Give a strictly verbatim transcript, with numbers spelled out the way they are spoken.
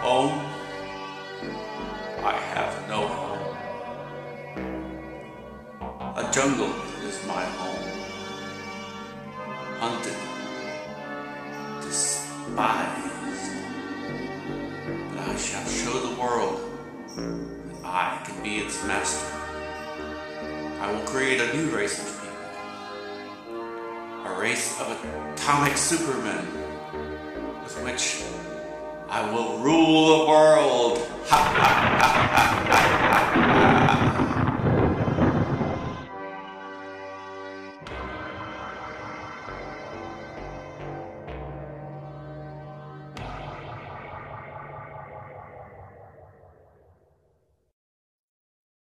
home. I have no home. A jungle is my home. Hunted, despised. But I shall show the world that I can be its master. I will create a new race of people. A race of atomic supermen with which I will rule the world. Ha ha ha ha ha ha.